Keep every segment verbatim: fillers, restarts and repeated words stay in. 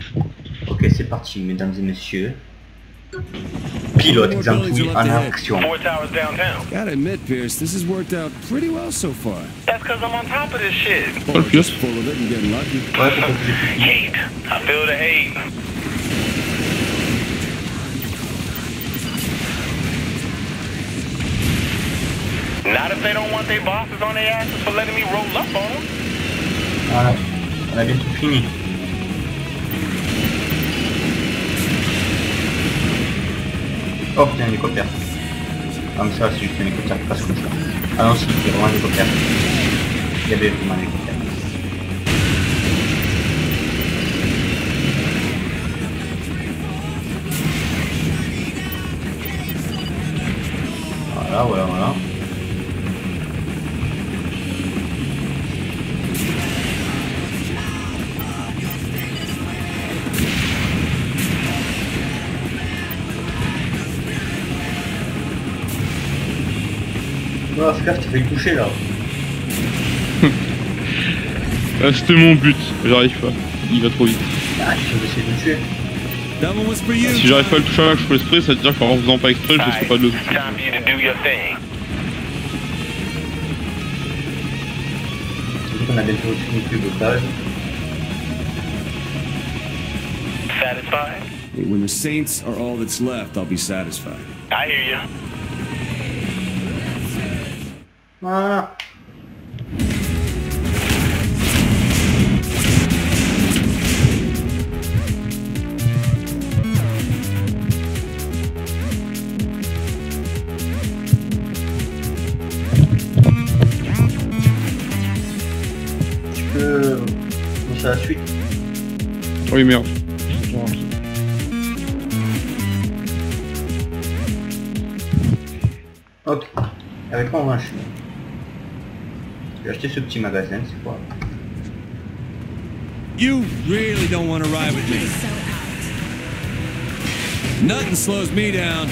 Ok, c'est parti, mesdames et messieurs. Pilote exempouille en action. Four towers downtown. Gotta admit, Pierce, this has worked out pretty well so far. That's because I'm on top of this shit. Or just full of it and getting lucky. Ouais, pourquoi tu l'as fait? Hate. I feel the hate. Not if they don't want their bosses on their asses for letting me roll up on them. Voilà, on a bien tout fini. Oh putain, un hélicoptère. Ah mais ça c'est juste un hélicoptère qui passe comme ça. Ah non si, il y a vraiment un hélicoptère. Il y avait vraiment un hélicoptère. Voilà, voilà, voilà. Oh, fais gaffe, t'as failli toucher là. Ah, c'était mon but, j'arrive pas. Il va trop vite. Ah, tu viens d'essayer de le tuer. That one was for you. Si j'arrive pas à le toucher avec je fais l'esprit, ça veut dire qu'en faisant pas exprès, je risque pas de le toucher. Time for you to do your thing. On a bientôt fini le blocage. Satisfied? When the Saints are all that's left, I'll be satisfied. I hear you. Voilà. Tu peux lancer la suite. Oui merde. Ok. Avec moi on va enchaîner. J'ai acheté ce petit magasin, c'est quoi? You really don't want to ride with me. Nothing slows me down.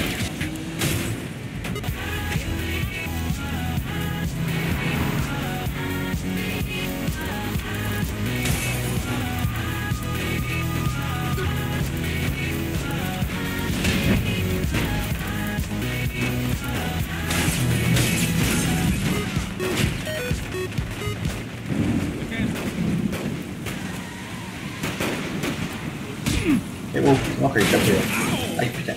Et oh, c'est moi qui l'ai tapé là. Aïe putain.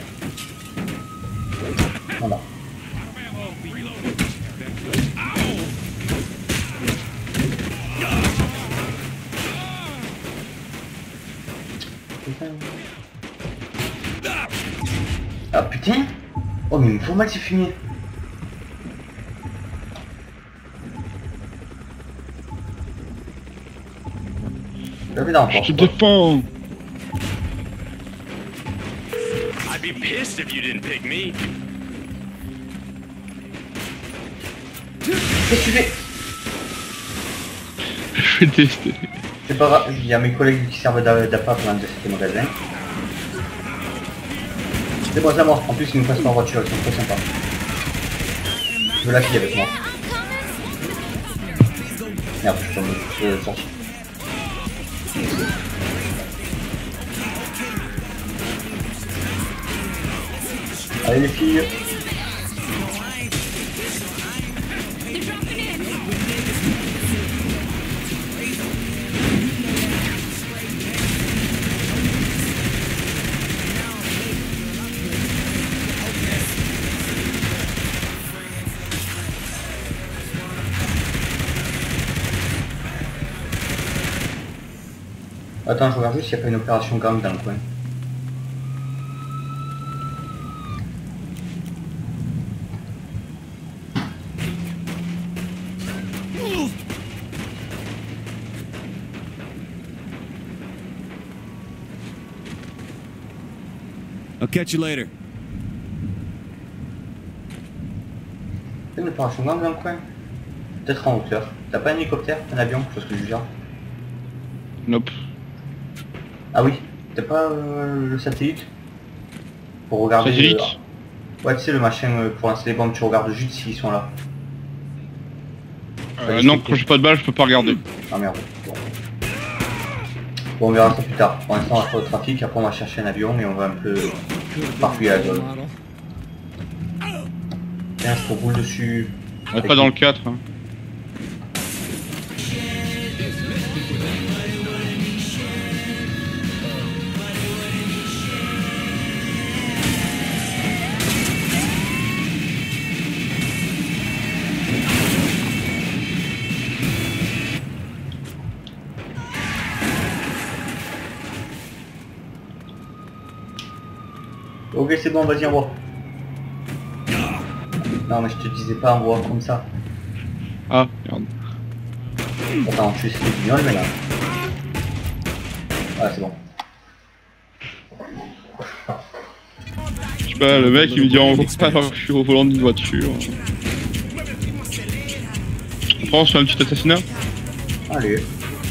Voilà. Putain. Ah putain. Oh mais il me faut mal c'est fini. J'avais dans la Je porte. te défends. I'd be pissed if you didn't pick me. Qu'est-ce que tu fais? Je vais tester. C'est pas grave, il y a mes collègues qui servent d'appât pour l'un de ces magasins. C'est bon, à moi. En plus, ils nous passent par voiture, ils sont trop sympas. Je veux la fille avec moi. Merde, je suis tombé, je vais sortir. Allez les filles. Attends, je regarde juste s'il n'y a pas une opération gang dans le coin. I'll catch you later. T'as une opération gang dans le coin? Peut-être en hauteur. T'as pas un hélicoptère, un avion, chose que je gère? Nope. Ah oui, t'as pas euh, le satellite? Pour regarder... Satellite euh... Ouais, tu sais le machin euh, pour lancer les bombes, tu regardes juste s'ils sont là. Euh, non, quand j'ai pas de balle, je peux pas regarder. Ah merde. Bon. Bon, on verra ça plus tard. Pour l'instant, on va faire le trafic, après on va chercher un avion et on va un peu parfouiller la zone. Tiens, je te roule dessus. On est pas dans le quatre. Hein. Ok, c'est bon, vas-y, envoie. Non, mais je te disais pas envoie comme ça. Ah, merde. Attends, je suis guignol, mais là. Ah, c'est bon. Je sais pas, le mec il me dit envoie pas alors que je suis au volant d'une voiture. On prend, on se fait un petit assassinat. Allez.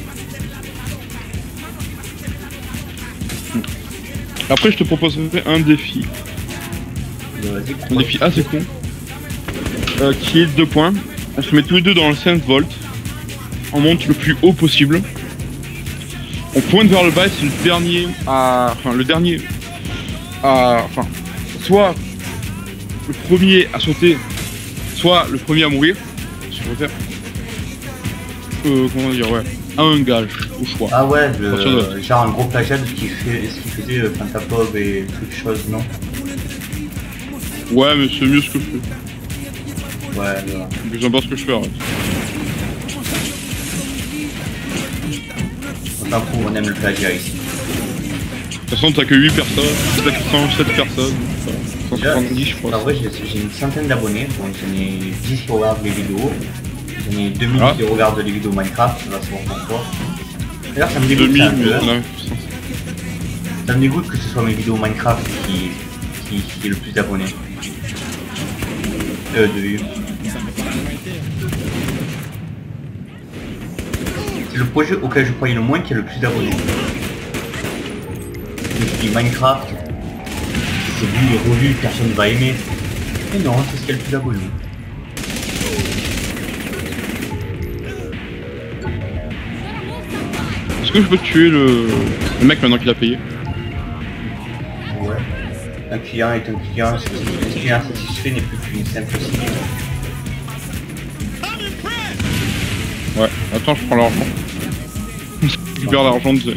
Après, je te proposerai un défi. Vas-y, Un défi assez con. Euh, qui est deux points. On se met tous les deux dans le cinq volts. On monte le plus haut possible. On pointe vers le bas et c'est le dernier à. Enfin, le dernier à. Enfin, soit le premier à sauter, soit le premier à mourir. Si je préfère. Euh, comment dire, ouais. À un gage, au choix. Ah ouais, À partir de- le, genre un gros plagiat de ce qu'il fait, ce qu'il faisait euh, Fantapop et toutes choses, non? Ouais, mais c'est mieux ce que je fais. Ouais, voilà. Donc j'aime pas ce que je fais, arrête. On s'en fout, on aime le plagiat ici. De toute façon, t'as que huit personnes, t'as que cent sept personnes, cent soixante-dix je En crois. vrai, j'ai j'ai une centaine d'abonnés, donc j'en ai dix qui regardent les vidéos. J'en ai deux mille Ah. qui regardent les vidéos Minecraft, ça va se voir pourquoi. D'ailleurs, ça me dégoûte, deux mille, ça, un mais peu, il y en hein. a Ça me dégoûte que ce soit mes vidéos Minecraft qui, qui, qui ait le plus d'abonnés. Euh, de vues. C'est le projet auquel je croyais le moins qui a le plus d'abonnés. Je me suis dit Minecraft, c'est vu et revu, personne ne va aimer. Mais non, c'est ce qui a le plus d'abonnés. Est-ce que je peux tuer le, le mec maintenant qu'il a payé? Ouais. Un client est un client, un client satisfait n'est plus qu'une simple cible. Ouais, attends, je prends l'argent. Je récupère l'argent de... Se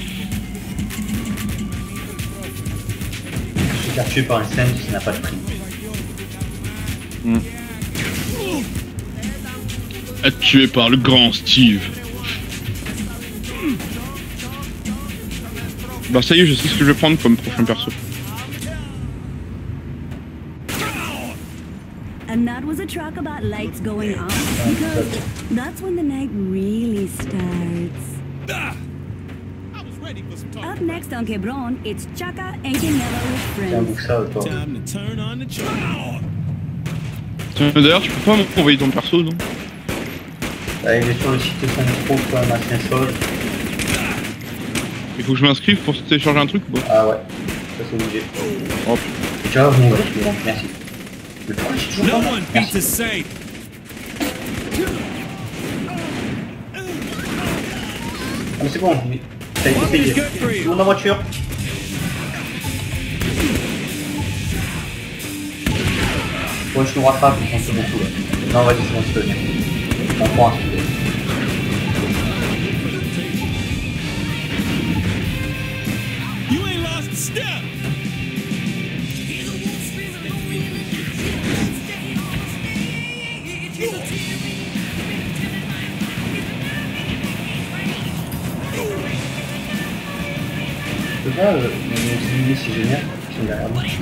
faire tuer par un singe, ça n'a pas de prix. Hmm. Être tué par le grand Steve. Bah ça y est, je sais ce que je vais prendre comme prochain perso. And that was a track about lights going off, because that's when the night really starts. Up next on Quebron, it's Chaka and Canelo with Tiens, friends. bouffe ça, toi. Time to turn on the charm. Tiens, d'ailleurs, tu peux pas m'envoyer ton perso, non? Allez, il est sur le site Saint-Pro, quoi, machin chose. Il faut que je m'inscrive pour télécharger un truc ou pas? Ah ouais, ça c'est obligé. Oh, Tu vas bon, bon, merci. Le temps, je suis toujours No pas là. one beats Merci. a saint. Ah mais c'est bon, mais ça a été payé. Tout le monde en voiture. Bon, je nous rattrape, on s'en fait beaucoup là. Non, vas-y, c'est bon, tu peux venir. On prend un sujet. You ain't lost a step. Je peux pas, euh, mais les c'est génial, qui sont derrière moi.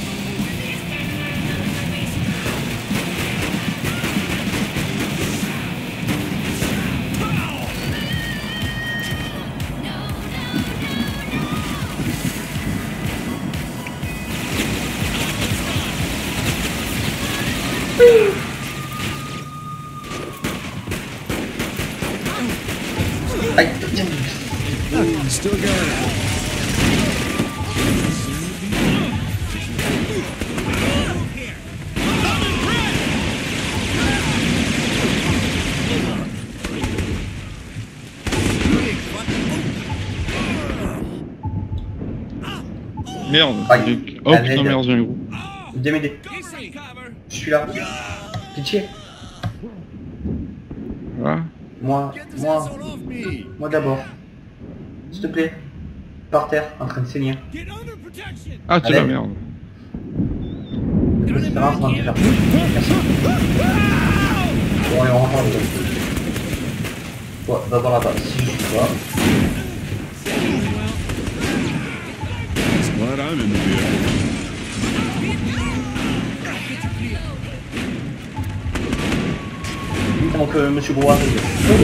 Aïe, tiens. Still got it. Merde. Aïe. Oh Ah, putain, merde. merde, j'ai un gros. Viens m'aider. Je suis là. Pitié. Voilà. Moi, moi, moi d'abord. S'il te plaît. Par terre, en train de saigner. Ah, tu Allez. la merde. C'est pas grave, on va le faire. Merci. Bon, allez, on rentre en dedans. Ouais, va par là-bas. Si je suis pas. Glad I'm in the vehicle. Donc, euh, monsieur Bois, Maybe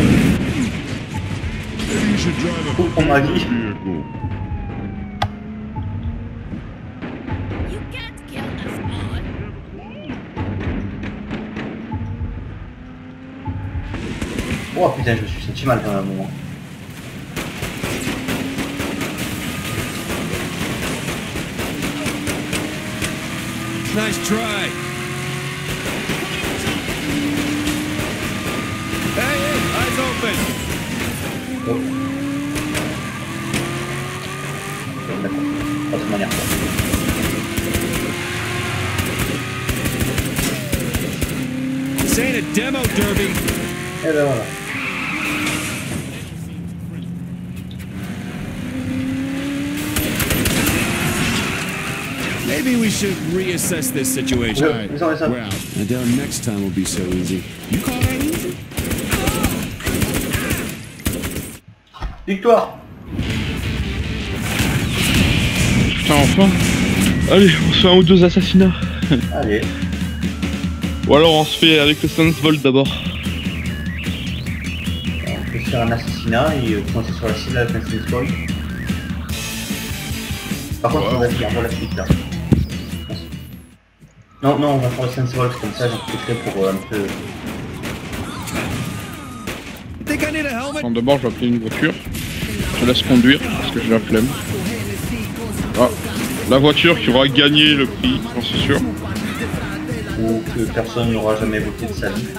you should drive a pour pour ma vie. vehicle. You can't kill us all. Oh putain, je me suis senti mal quand même à un moment. Nice try. Hey, hey, eyes open. Oh. Bon, d'accord. Pas de toute manière. This ain't a demo derby. Et ben voilà. Maybe we should reassess this situation. Ouais, mais ça, mais ça. We're out. I doubt next time will be so easy. You call that easy? Victoire. Putain, enfin. Allez, on se fait un ou deux assassinats. Allez. Ou alors on se fait avec le Sunvolt d'abord. On peut faire un assassinat et euh, commencer sur la cible avec un Sunvolt. Par contre, on va dire, on va la suite là. Non, non, on va faire le Sunvolt comme ça, j'en profiterai pour euh, un peu. Think I need a helmet? Enfin, d'abord, je vais appeler une voiture. Je laisse conduire parce que j'ai la flemme. Ah, la voiture qui aura gagné le prix, j'en suis sûr. Ou que personne n'aura jamais voté de sa vie.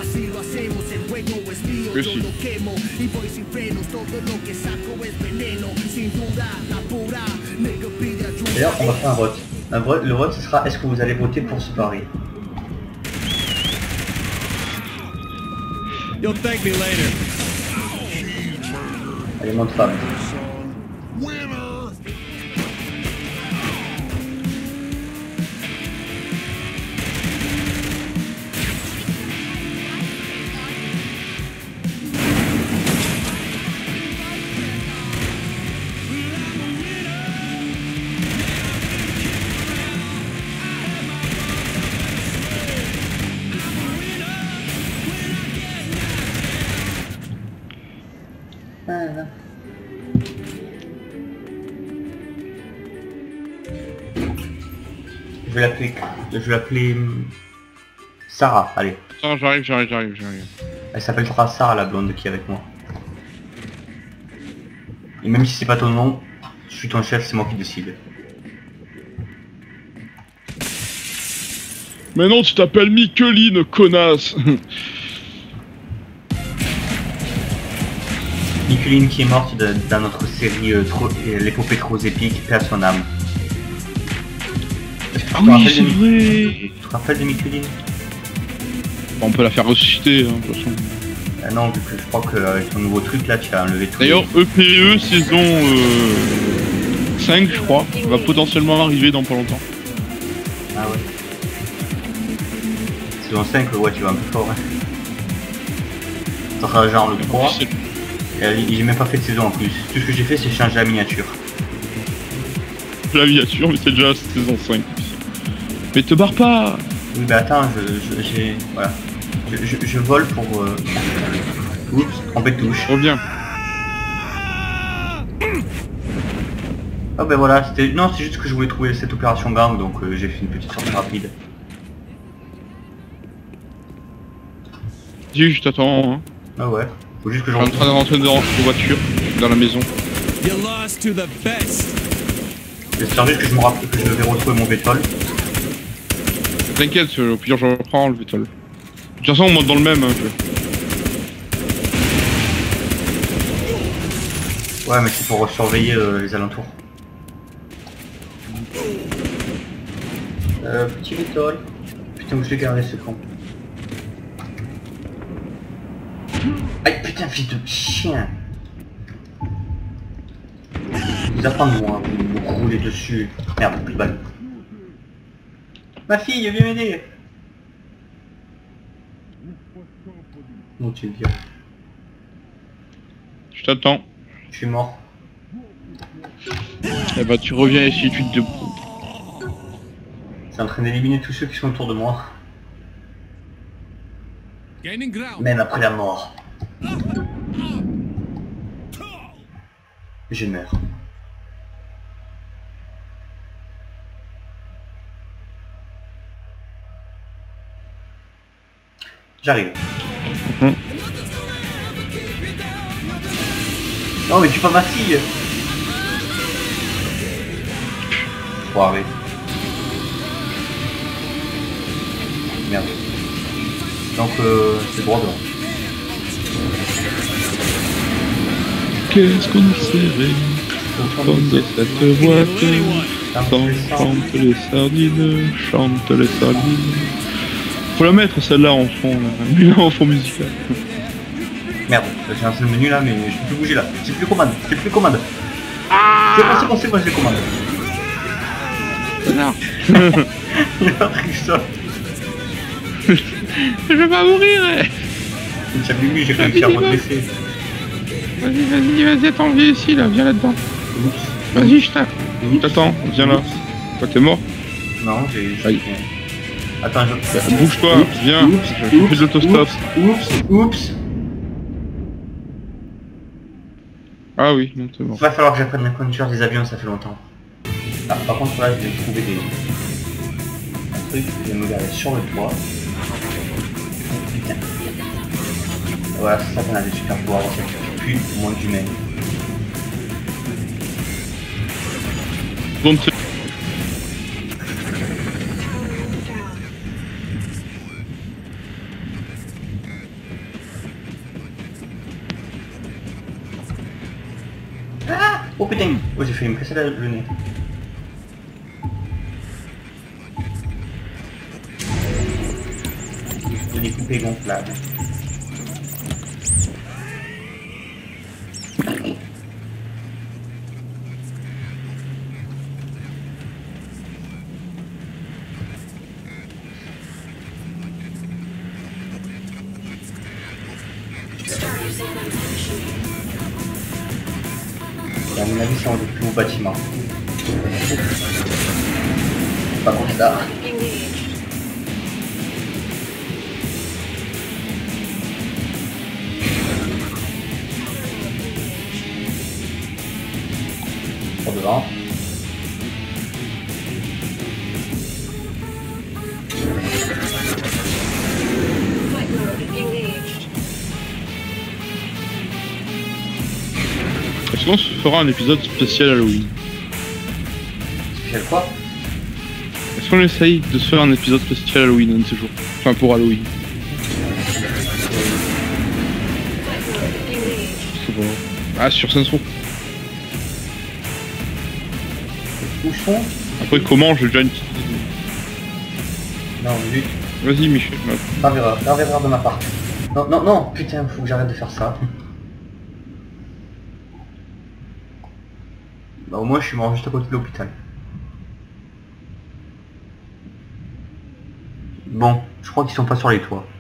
Que si. D'ailleurs, on va faire un vote. Un vote. Le vote, ce sera est-ce que vous allez voter pour ce pari? You'll thank me later. Allez, montre femme. Je vais l'appeler. Je vais l'appeler. Sarah, allez. Attends, j'arrive, j'arrive, j'arrive, j'arrive. Elle s'appellera Sarah, la blonde qui est avec moi. Et même si c'est pas ton nom, je suis ton chef, c'est moi qui décide. Mais non, tu t'appelles Mikeline, connasse. Nicoline qui est morte de- dans notre série euh, trop- euh, l'épopée trop épique, paix à son âme. Est-ce que tu Ah te oui, rappelles c'est de Mi- vrai. Tu te rappelles de Nicoline? On peut la faire ressusciter, hein, de toute façon. Ah non, vu que je crois qu'avec ton nouveau truc là, tu as enlevé tout. D'ailleurs, E P E saison euh, cinq, je crois, va potentiellement arriver dans pas longtemps. Ah ouais. Saison cinq, ouais, tu vas un peu fort. Hein. Ça sera genre le trois. C'est- Et euh, j'ai même pas fait de saison en plus. Tout ce que j'ai fait, c'est changer la miniature. La miniature, mais c'est déjà saison cinq. Mais te barre pas. Oui, bah attends, je, je- j'ai. Voilà. Je, je, je vole pour. Euh... Oups, trompé de touche. Reviens. Ah ben voilà, c'était. Non, c'est juste que je voulais trouver cette opération gang, donc euh, j'ai fait une petite sortie rapide. Dis, je t'attends. Hein. Ah ouais. Faut juste que je Je suis en train de rentrer dans la voiture, dans la maison. You lost to the best. J'espère juste que je me rappelle que je vais retrouver mon vétol. T'inquiète, au pire je reprends le vétol. De toute façon, on monte dans le même. Hein, que... Ouais, mais c'est pour surveiller euh, les alentours. Euh, petit little. Putain, je l'ai gardé ce con. Aïe, putain, fils de chien. Vous apprenez moi, vous me roulez dessus. Merde, plus de balle. Ma fille, viens m'aider. Non, tu es bien. Je t'attends. Je suis mort. Eh bah tu reviens ici, tu te débrouilles. C'est en train d'éliminer tous ceux qui sont autour de moi. Gaining ground. Même après la mort. Je meurs. J'arrive. Mhm. Non mais tu pas ma fille. Faut arrêter. Merde. Donc euh, c'est droit devant. Qu'est-ce qu'on est serré de cette boîte. Chante les sardines, chante les sardines. Faut la mettre celle-là en fond, là. Là, en fond musical. Merde, j'ai lancé le menu là mais je peux plus bouger là. C'est plus commande, c'est plus commande. C'est bon, c'est bon, c'est bon, j'ai commande. Non. Il a pris ça. Je vais pas mourir. J'ai vu, j'ai réussi à redresser. Vas-y, vas-y, vas-y, attends, viens ici là, viens là-dedans. Vas-y, je tape. T'attends, viens là. Quoi, t'es mort? Non, j'ai... Aïe. Attends, je... Bouge-toi, viens. Oups, Je fais de l'autostop. Oups, oups. Ah oui, non, t'es mort. Il va falloir que j'apprenne la conduire des avions, ça fait longtemps. Ah, par contre là, je vais trouver des... un truc, je vais me garder sur le toit. Putain. Voilà, c'est ça qu'on a des super pouvoirs, ça pue le monde humain. Bon, c'est... Ah oh putain. Oh, j'ai failli me casser la- le nez. J'ai des poupées gonflables. Et à mon avis, c'est un des plus hauts bâtiments. Pas contre ça. Pour devant. Est-ce qu'on se fera un épisode spécial Halloween? Spécial quoi? Est-ce qu'on essaye de se faire un épisode spécial Halloween un de ces jours? Enfin pour Halloween. C'est bon. Ah sur Saints Row. Où sont? Après comment j'ai déjà une petite idée. Non, lui. Vas-y Michel. Grave erreur, grave erreur de ma part. Non, non, non, putain, faut que j'arrête de faire ça. Bah au moins je suis mort juste à côté de l'hôpital. Bon, je crois qu'ils sont pas sur les toits.